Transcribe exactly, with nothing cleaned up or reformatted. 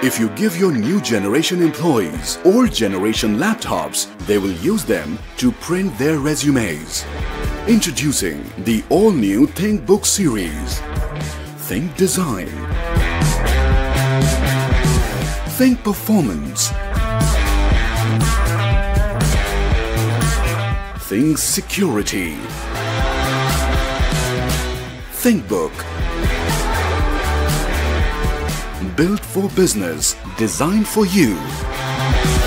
If you give your new generation employees old generation laptops, they will use them to print their resumes. Introducing the all-new ThinkBook series. Think design. Think performance. Think security. ThinkBook. Built for business, designed for you.